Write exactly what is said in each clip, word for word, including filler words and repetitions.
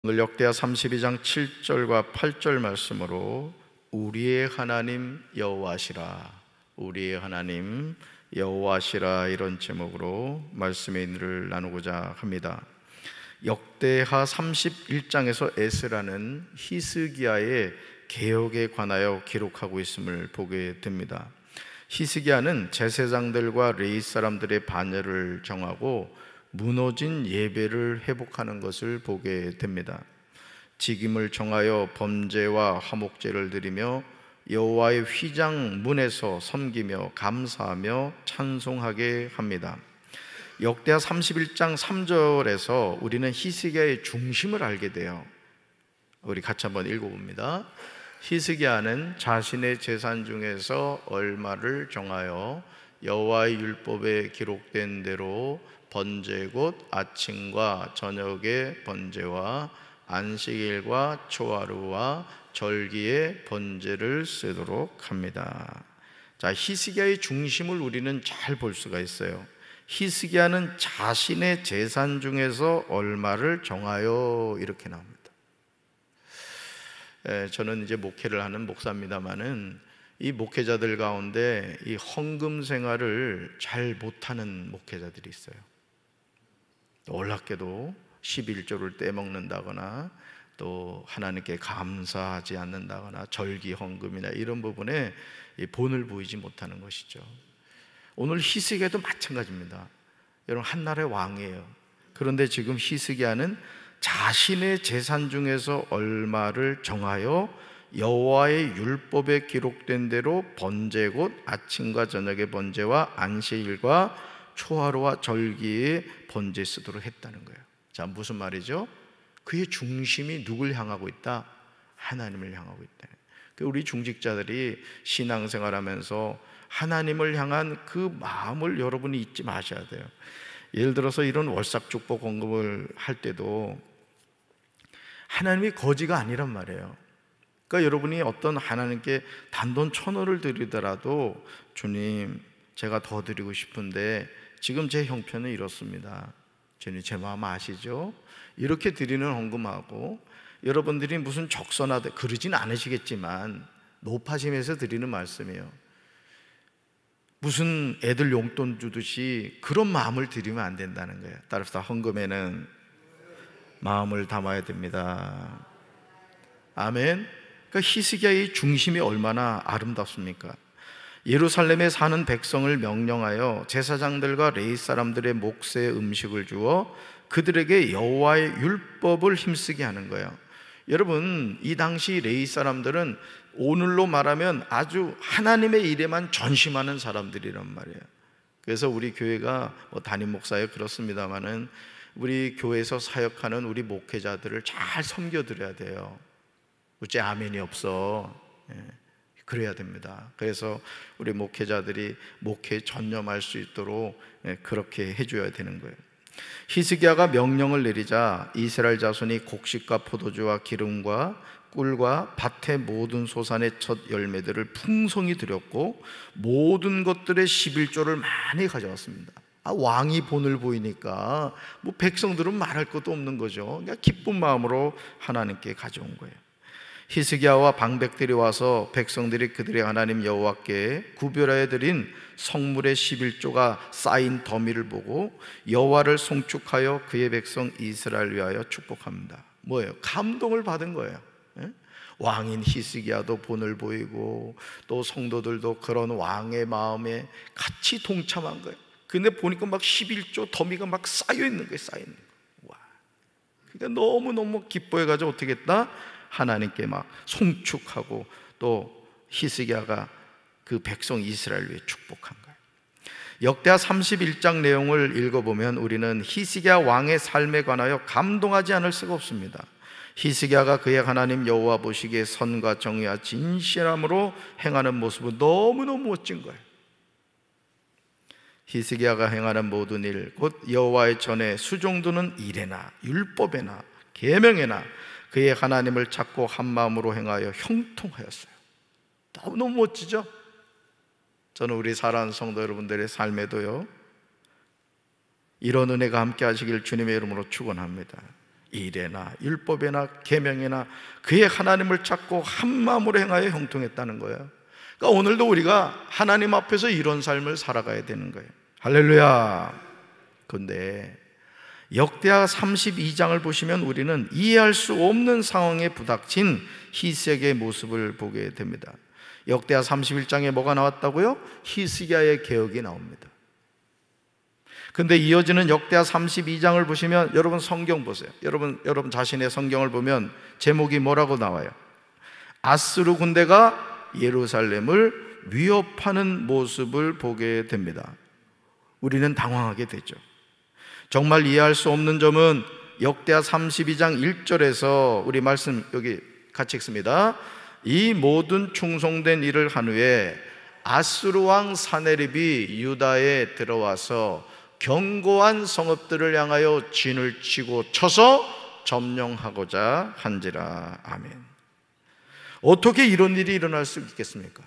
오늘 역대하 삼십이 장 칠 절과 팔 절 말씀으로 우리의 하나님 여호와시라, 우리의 하나님 여호와시라, 이런 제목으로 말씀의 인을 나누고자 합니다. 역대하 삼십일 장에서 에스라는 히스기야의 개혁에 관하여 기록하고 있음을 보게 됩니다. 히스기야는 제사장들과 레위 사람들의 반열을 정하고 무너진 예배를 회복하는 것을 보게 됩니다. 직임을 정하여 범죄와 화목제를 드리며 여호와의 휘장 문에서 섬기며 감사하며 찬송하게 합니다. 역대하 삼십일 장 삼 절에서 우리는 히스기야의 중심을 알게 돼요. 우리 같이 한번 읽어봅니다. 히스기야는 자신의 재산 중에서 얼마를 정하여 여호와의 율법에 기록된 대로 번제 곧 아침과 저녁의 번제와 안식일과 초하루와 절기의 번제를 쓰도록 합니다. 자, 히스기야의 중심을 우리는 잘 볼 수가 있어요. 히스기야는 자신의 재산 중에서 얼마를 정하여, 이렇게 나옵니다. 에, 저는 이제 목회를 하는 목사입니다만은 이 목회자들 가운데 이 헌금 생활을 잘 못하는 목회자들이 있어요. 놀랍게도 십일조를 떼먹는다거나 또 하나님께 감사하지 않는다거나 절기 헌금이나 이런 부분에 본을 보이지 못하는 것이죠. 오늘 히스기야도 마찬가지입니다. 여러분, 한나라의 왕이에요. 그런데 지금 히스기야는 자신의 재산 중에서 얼마를 정하여 여호와의 율법에 기록된 대로 번제 곧 아침과 저녁의 번제와 안식일과 초하루와 절기의 번제 쓰도록 했다는 거예요. 자, 무슨 말이죠? 그의 중심이 누굴 향하고 있다? 하나님을 향하고 있다. 우리 중직자들이 신앙생활하면서 하나님을 향한 그 마음을 여러분이 잊지 마셔야 돼요. 예를 들어서 이런 월삭축복 헌금을 할 때도 하나님이 거지가 아니란 말이에요. 그러니까 여러분이 어떤 하나님께 단돈 천 원을 드리더라도 주님, 제가 더 드리고 싶은데 지금 제 형편은 이렇습니다. 주님, 제 마음 아시죠? 이렇게 드리는 헌금하고, 여러분들이 무슨 적선하되 그러진 않으시겠지만 높아짐에서 드리는 말씀이에요. 무슨 애들 용돈 주듯이 그런 마음을 드리면 안 된다는 거예요. 따라서 헌금에는 마음을 담아야 됩니다. 아멘. 그러니까 히스기야의 중심이 얼마나 아름답습니까? 예루살렘에 사는 백성을 명령하여 제사장들과 레위 사람들의 몫에 음식을 주어 그들에게 여호와의 율법을 힘쓰게 하는 거예요. 여러분, 이 당시 레위 사람들은 오늘로 말하면 아주 하나님의 일에만 전심하는 사람들이란 말이에요. 그래서 우리 교회가 뭐 담임 목사에 그렇습니다마는 우리 교회에서 사역하는 우리 목회자들을 잘 섬겨드려야 돼요. 어째 아멘이 없어? 예. 그래야 됩니다. 그래서 우리 목회자들이 목회에 전념할 수 있도록 그렇게 해줘야 되는 거예요. 히스기야가 명령을 내리자 이스라엘 자손이 곡식과 포도주와 기름과 꿀과 밭의 모든 소산의 첫 열매들을 풍성히 드렸고 모든 것들의 십일조를 많이 가져왔습니다. 아, 왕이 본을 보이니까 뭐 백성들은 말할 것도 없는 거죠. 그러니까 기쁜 마음으로 하나님께 가져온 거예요. 히스기야와 방백들이 와서 백성들이 그들의 하나님 여호와께 구별하여 드린 성물의 십일조가 쌓인 더미를 보고 여호와를 송축하여 그의 백성 이스라엘 위하여 축복합니다. 뭐예요? 감동을 받은 거예요. 예? 왕인 히스기야도 본을 보이고 또 성도들도 그런 왕의 마음에 같이 동참한 거예요. 근데 보니까 막 십일조 더미가 막 쌓여 있는 거예요. 쌓여 있는 거예요. 와. 그러니까 너무너무 기뻐해가지고 어떻게 했다? 하나님께 막 송축하고 또 히스기야가 그 백성 이스라엘 위해 축복한 거예요. 역대하 삼십일 장 내용을 읽어보면 우리는 히스기야 왕의 삶에 관하여 감동하지 않을 수가 없습니다. 히스기야가 그의 하나님 여호와 보시기에 선과 정의와 진실함으로 행하는 모습은 너무너무 멋진 거예요. 히스기야가 행하는 모든 일, 곧 여호와의 전에 수종드는 일에나 율법에나 계명에나 그의 하나님을 찾고 한 마음으로 행하여 형통하였어요. 너무너무 멋지죠? 저는 우리 사랑하는 성도 여러분들의 삶에도요, 이런 은혜가 함께 하시길 주님의 이름으로 축원합니다. 이레나 율법에나 계명에나 그의 하나님을 찾고 한 마음으로 행하여 형통했다는 거예요. 그러니까 오늘도 우리가 하나님 앞에서 이런 삶을 살아가야 되는 거예요. 할렐루야. 그런데 역대하 삼십이 장을 보시면 우리는 이해할 수 없는 상황에 부닥친 히스기야의 모습을 보게 됩니다. 역대하 삼십일 장에 뭐가 나왔다고요? 히스기야의 개혁이 나옵니다. 근데 이어지는 역대하 삼십이 장을 보시면 여러분 성경 보세요. 여러분 여러분 자신의 성경을 보면 제목이 뭐라고 나와요? 아수르 군대가 예루살렘을 위협하는 모습을 보게 됩니다. 우리는 당황하게 되죠. 정말 이해할 수 없는 점은 역대하 삼십이 장 일 절에서 우리 말씀 여기 같이 읽습니다. 이 모든 충성된 일을 한 후에 아수르 왕 사네립이 유다에 들어와서 견고한 성읍들을 향하여 진을 치고 쳐서 점령하고자 한지라. 아멘. 어떻게 이런 일이 일어날 수 있겠습니까?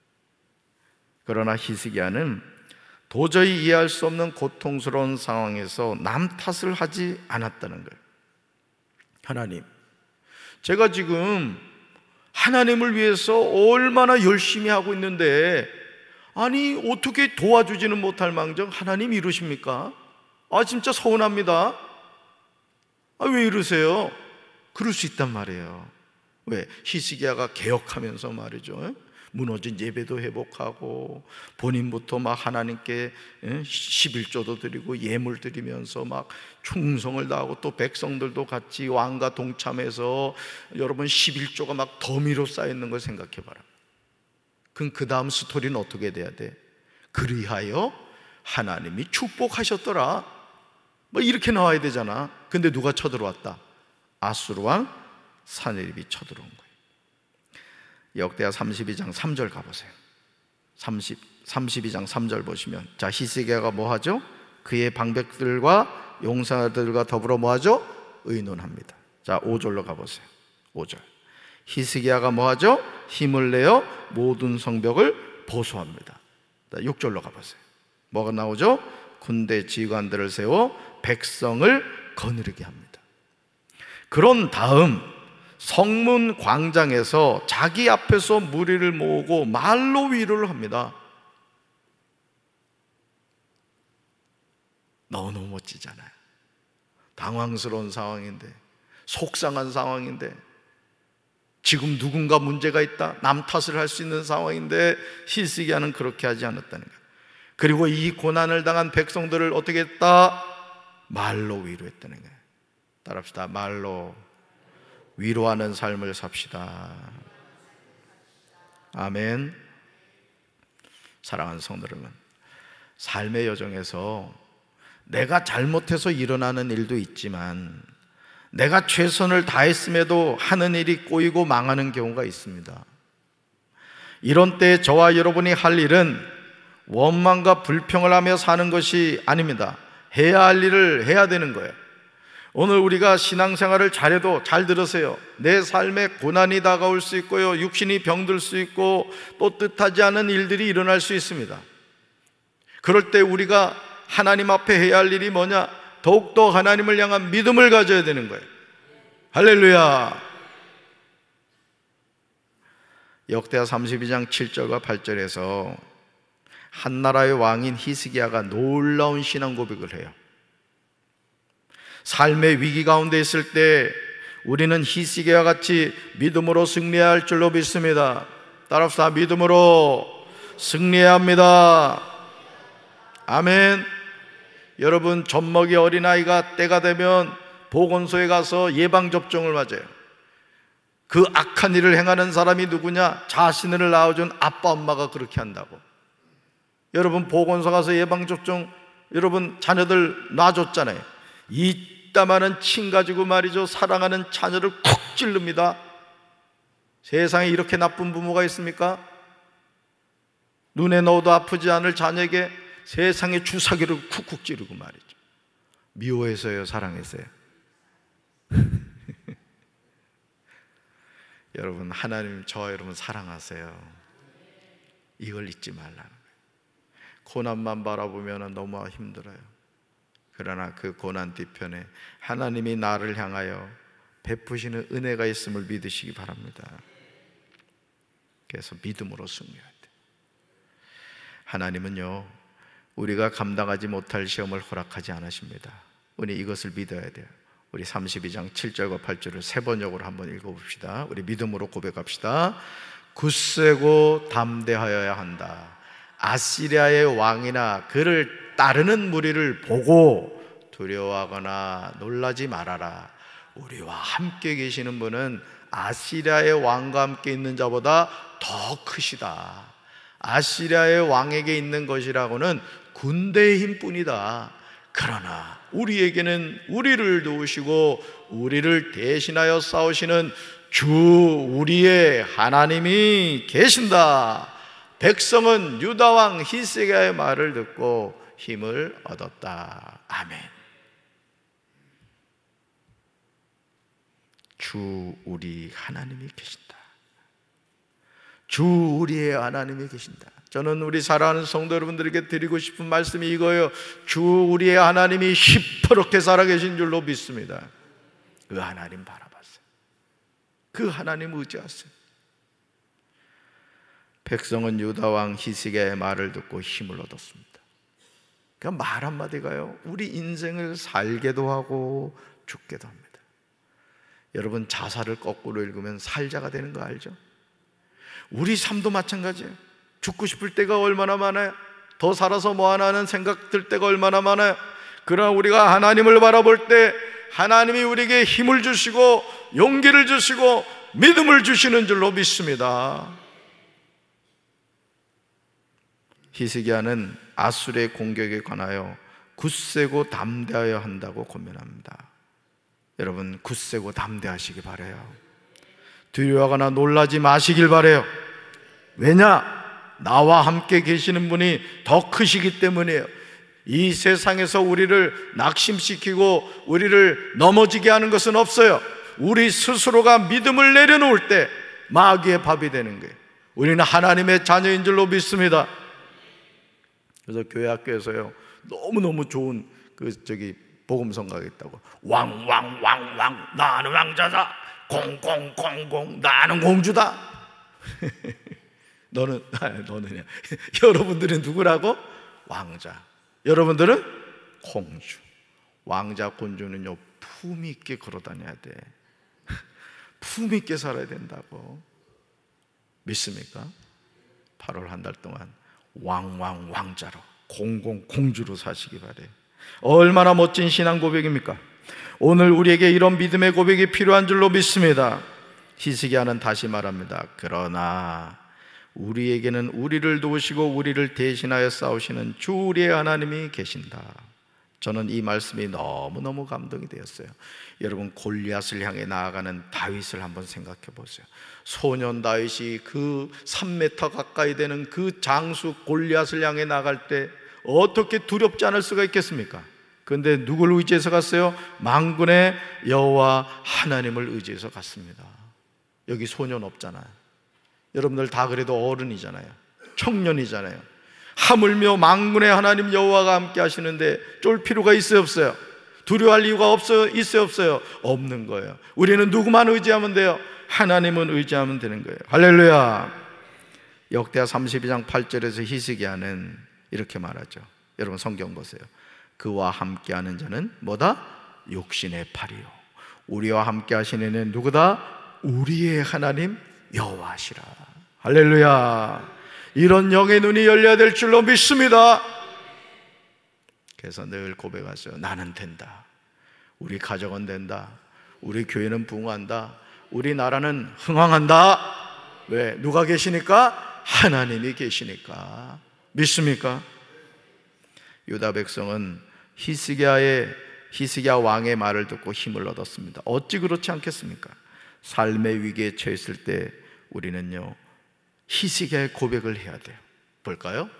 그러나 히스기야는 도저히 이해할 수 없는 고통스러운 상황에서 남 탓을 하지 않았다는 거예요. 하나님, 제가 지금 하나님을 위해서 얼마나 열심히 하고 있는데 아니 어떻게 도와주지는 못할 망정 하나님 이러십니까? 아 진짜 서운합니다. 아, 왜 이러세요? 그럴 수 있단 말이에요. 왜? 히스기야가 개혁하면서 말이죠, 무너진 예배도 회복하고 본인부터 막 하나님께 십일조도 드리고 예물 드리면서 막 충성을 다하고 또 백성들도 같이 왕과 동참해서 여러분 십일조가 막 더미로 쌓여있는 걸 생각해 봐라. 그럼 그 다음 스토리는 어떻게 돼야 돼? 그리하여 하나님이 축복하셨더라, 뭐 이렇게 나와야 되잖아. 근데 누가 쳐들어왔다? 아수르 왕 사네립이 쳐들어온 거예요. 역대하 삼십이 장 삼 절 가보세요. 삼십, 삼십이 장 삼 절 보시면, 자 히스기야가 뭐하죠? 그의 방백들과 용사들과 더불어 뭐하죠? 의논합니다. 자 오 절로 가보세요. 오 절. 히스기야가 뭐하죠? 힘을 내어 모든 성벽을 보수합니다. 자, 육 절로 가보세요. 뭐가 나오죠? 군대 지휘관들을 세워 백성을 거느리게 합니다. 그런 다음 성문 광장에서 자기 앞에서 무리를 모으고 말로 위로를 합니다. 너무 멋지잖아요. 당황스러운 상황인데, 속상한 상황인데, 지금 누군가 문제가 있다, 남 탓을 할 수 있는 상황인데 히스기야는 그렇게 하지 않았다는 거예요. 그리고 이 고난을 당한 백성들을 어떻게 했다? 말로 위로했다는 거예요. 따라합시다. 말로 위로하는 삶을 삽시다. 아멘. 사랑하는 성도 여러분, 삶의 여정에서 내가 잘못해서 일어나는 일도 있지만 내가 최선을 다했음에도 하는 일이 꼬이고 망하는 경우가 있습니다. 이런 때 저와 여러분이 할 일은 원망과 불평을 하며 사는 것이 아닙니다. 해야 할 일을 해야 되는 거예요. 오늘 우리가 신앙생활을 잘해도, 잘 들으세요, 내 삶에 고난이 다가올 수 있고요, 육신이 병들 수 있고 또 뜻하지 않은 일들이 일어날 수 있습니다. 그럴 때 우리가 하나님 앞에 해야 할 일이 뭐냐? 더욱더 하나님을 향한 믿음을 가져야 되는 거예요. 할렐루야. 역대하 삼십이 장 칠 절과 팔 절에서 한 나라의 왕인 히스기야가 놀라운 신앙 고백을 해요. 삶의 위기 가운데 있을 때 우리는 히스기야와 같이 믿음으로 승리해야 할 줄로 믿습니다. 따라합시다. 믿음으로 승리해야 합니다. 아멘. 여러분, 젖먹이 어린아이가 때가 되면 보건소에 가서 예방접종을 맞아요. 그 악한 일을 행하는 사람이 누구냐? 자신을 낳아준 아빠 엄마가 그렇게 한다고. 여러분, 보건소 가서 예방접종 여러분 자녀들 놔줬잖아요. 이따만한 침 가지고 말이죠, 사랑하는 자녀를 쿡 찌릅니다. 세상에 이렇게 나쁜 부모가 있습니까? 눈에 넣어도 아프지 않을 자녀에게 세상에 주사기를 쿡쿡 찌르고 말이죠. 미워해서요, 사랑해서요? 여러분, 하나님 저와 여러분 사랑하세요. 이걸 잊지 말라는 거예요. 고난만 바라보면 너무 힘들어요. 그러나 그 고난 뒤편에 하나님이 나를 향하여 베푸시는 은혜가 있음을 믿으시기 바랍니다. 그래서 믿음으로 승리해야 돼요. 하나님은요, 우리가 감당하지 못할 시험을 허락하지 않으십니다. 우리 이것을 믿어야 돼요. 우리 삼십이 장 칠 절과 팔 절을 세 번역으로 한번 읽어봅시다. 우리 믿음으로 고백합시다. 굳세고 담대하여야 한다. 아시리아의 왕이나 그를 따르는 무리를 보고 두려워하거나 놀라지 말아라. 우리와 함께 계시는 분은 아시리아의 왕과 함께 있는 자보다 더 크시다. 아시리아의 왕에게 있는 것이라고는 군대의 힘뿐이다. 그러나 우리에게는 우리를 도우시고 우리를 대신하여 싸우시는 주 우리의 하나님이 계신다. 백성은 유다왕 히스기야의 말을 듣고 힘을 얻었다. 아멘. 주 우리 하나님이 계신다. 주 우리의 하나님이 계신다. 저는 우리 사랑하는 성도 여러분들에게 드리고 싶은 말씀이 이거예요. 주 우리의 하나님이 시퍼렇게 살아계신 줄로 믿습니다. 그 하나님 바라봤어요. 그 하나님 의지하세요. 백성은 유다왕 히스기야의 말을 듣고 힘을 얻었습니다. 그러니까 말 한마디가요, 우리 인생을 살게도 하고 죽게도 합니다. 여러분, 자살을 거꾸로 읽으면 살자가 되는 거 알죠? 우리 삶도 마찬가지예요. 죽고 싶을 때가 얼마나 많아요. 더 살아서 뭐하나 하는 생각 들 때가 얼마나 많아요. 그러나 우리가 하나님을 바라볼 때 하나님이 우리에게 힘을 주시고 용기를 주시고 믿음을 주시는 줄로 믿습니다. 히스기야는 아수르의 공격에 관하여 굳세고 담대하여 한다고 권면합니다. 여러분, 굳세고 담대하시기 바라요. 두려워하거나 놀라지 마시길 바라요. 왜냐? 나와 함께 계시는 분이 더 크시기 때문이에요. 이 세상에서 우리를 낙심시키고 우리를 넘어지게 하는 것은 없어요. 우리 스스로가 믿음을 내려놓을 때 마귀의 밥이 되는 거예요. 우리는 하나님의 자녀인 줄로 믿습니다. 그래서 교회 학교에서요, 너무너무 좋은 그 저기 복음성가가 있다고. 왕왕왕왕 나는 왕자다. 공공공공 나는 공주다. 너는 너는 여러분들은 누구라고? 왕자. 여러분들은 공주. 왕자 공주는요, 품 있게 걸어 다녀야 돼. 품 있게 살아야 된다고. 믿습니까? 팔월 한 달 동안 왕왕 왕자로 공공 공주로 사시기 바래요. 얼마나 멋진 신앙 고백입니까? 오늘 우리에게 이런 믿음의 고백이 필요한 줄로 믿습니다. 히스기야는 다시 말합니다. 그러나 우리에게는 우리를 도우시고 우리를 대신하여 싸우시는 주 우리의 하나님이 계신다. 저는 이 말씀이 너무너무 감동이 되었어요. 여러분, 골리앗을 향해 나아가는 다윗을 한번 생각해 보세요. 소년 다윗이 그 삼 미터 가까이 되는 그 장수 골리앗을 향해 나갈 때 어떻게 두렵지 않을 수가 있겠습니까? 그런데 누구를 의지해서 갔어요? 만군의 여호와 하나님을 의지해서 갔습니다. 여기 소년 없잖아요. 여러분들 다 그래도 어른이잖아요. 청년이잖아요. 하물며 만군의 하나님 여호와가 함께 하시는데 쫄 필요가 있어요, 없어요? 두려워할 이유가 없어요, 있어요, 없어요? 없는 거예요. 우리는 누구만 의지하면 돼요? 하나님은 의지하면 되는 거예요. 할렐루야. 역대하 삼십이 장 팔 절에서 히스기야는 이렇게 말하죠. 여러분 성경 보세요. 그와 함께하는 자는 뭐다? 육신의 팔이요, 우리와 함께 하시는 이는 누구다? 우리의 하나님 여호와시라. 할렐루야. 이런 영의 눈이 열려야 될 줄로 믿습니다. 그래서 늘 고백하세요. 나는 된다. 우리 가정은 된다. 우리 교회는 부흥한다. 우리 나라는 흥왕한다. 왜? 누가 계시니까? 하나님이 계시니까. 믿습니까? 유다 백성은 히스기야의 히스기야 왕의 말을 듣고 힘을 얻었습니다. 어찌 그렇지 않겠습니까? 삶의 위기에 처했을 때 우리는요, 히스기야의 고백을 해야 돼요. 볼까요?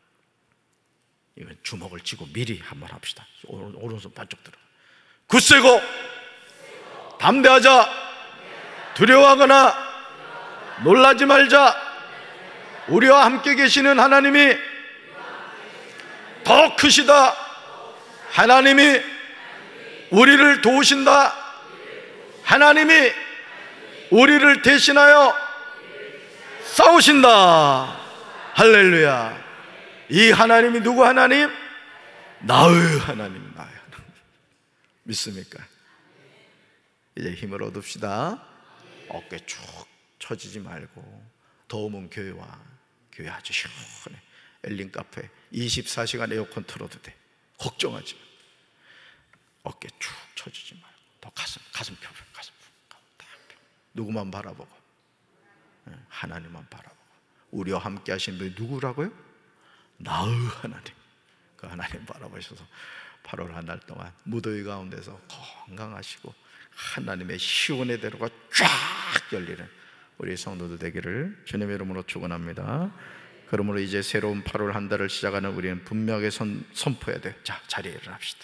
이건 주먹을 쥐고 미리 한번 합시다. 오른손 반쪽 들어. 굳세고 담대하자. 두려워하거나 놀라지 말자. 우리와 함께 계시는 하나님이 더 크시다. 하나님이 우리를 도우신다. 하나님이 우리를 대신하여 싸우신다. 할렐루야. 이 하나님이 누구 하나님? 나의 하나님, 나의 하나님. 믿습니까? 이제 힘을 얻읍시다. 어깨 쭉 처지지 말고, 더우면 교회 와. 교회 아주 시원해. 엘린 카페 이십사 시간 에어컨 틀어도 돼. 걱정하지 마. 어깨 쭉 처지지 말고, 더 가슴, 가슴 펴, 가슴 펴, 누구만 바라보고, 하나님만 바라보고. 우리와 함께 하신 분이 누구라고요? 나의 하나님. 그 하나님 바라보셔서 팔월 한 달 동안 무더위 가운데서 건강하시고 하나님의 시온의 대로가 쫙 열리는 우리 성도들 되기를 주님의 이름으로 축원합니다. 그러므로 이제 새로운 팔월 한 달을 시작하는 우리는 분명하게 선, 선포해야 돼요. 자, 자리에 일어납시다.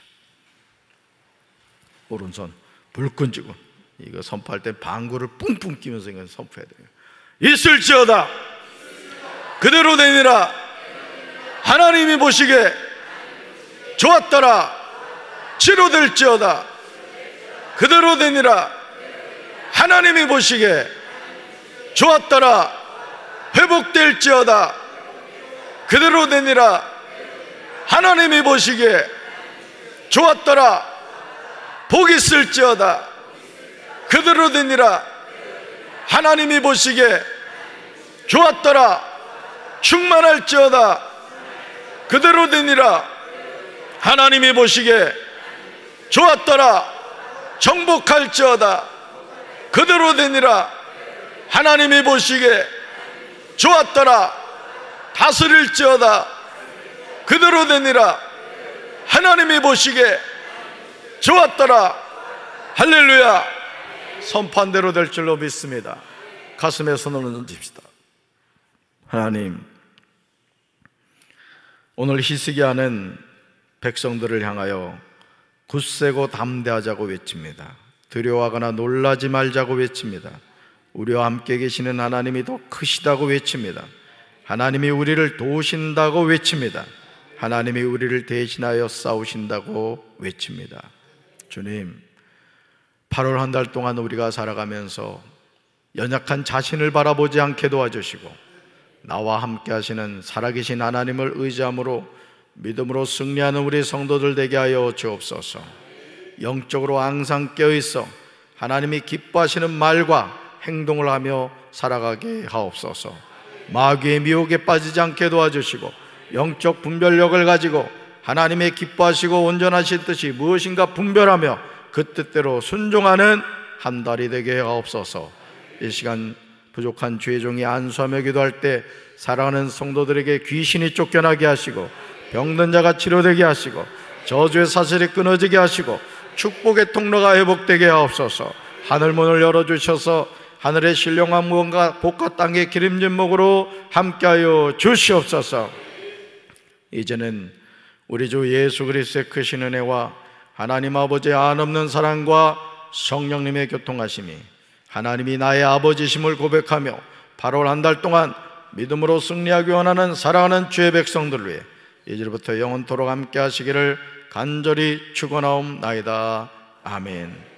오른손 불끈 쥐고, 이거 선포할 때 방구를 뿡뿡 끼면서 이건 선포해야 돼요. 있을지어다 그대로 되니라. 하나님이 보시기에 좋았더라. 치료될지어다 그대로 되니라. 하나님이 보시기에 좋았더라. 회복될지어다 그대로 되니라. 하나님이 보시기에 좋았더라. 복 있을지어다 그대로 되니라. 하나님이 보시기에 좋았더라. 충만할지어다 그대로 되니라. 하나님이 보시기에 좋았더라. 정복할지어다 그대로 되니라. 하나님이 보시기에 좋았더라. 다스릴지어다 그대로 되니라. 하나님이 보시기에 좋았더라. 할렐루야. 선판대로 될 줄로 믿습니다. 가슴에 손을 얹읍시다. 하나님, 오늘 히스기야는 백성들을 향하여 굳세고 담대하자고 외칩니다. 두려워하거나 놀라지 말자고 외칩니다. 우리와 함께 계시는 하나님이 더 크시다고 외칩니다. 하나님이 우리를 도우신다고 외칩니다. 하나님이 우리를 대신하여 싸우신다고 외칩니다. 주님, 팔월 한 달 동안 우리가 살아가면서 연약한 자신을 바라보지 않게 도와주시고, 나와 함께 하시는 살아계신 하나님을 의지함으로 믿음으로 승리하는 우리 성도들 되게 하여 주옵소서. 영적으로 항상 깨어있어 하나님이 기뻐하시는 말과 행동을 하며 살아가게 하옵소서. 마귀의 미혹에 빠지지 않게 도와주시고, 영적 분별력을 가지고 하나님의 기뻐하시고 온전하신 뜻이 무엇인가 분별하며 그 뜻대로 순종하는 한 달이 되게 하옵소서. 이 시간 부족한 주의 종이 안수하며 기도할 때 사랑하는 성도들에게 귀신이 쫓겨나게 하시고, 병든 자가 치료되게 하시고, 저주의 사슬이 끊어지게 하시고, 축복의 통로가 회복되게 하옵소서. 하늘문을 열어주셔서 하늘의 신령한 무언가 복과 땅의 기름진 목으로 함께하여 주시옵소서. 이제는 우리 주 예수 그리스도의 크신 은혜와 하나님 아버지의 한없는 사랑과 성령님의 교통하심이, 하나님이 나의 아버지심을 고백하며 팔월 한 달 동안 믿음으로 승리하기 원하는 사랑하는 주의 백성들을 위해 이제부터 영원토록 함께 하시기를 간절히 축원하옵나이다. 아멘.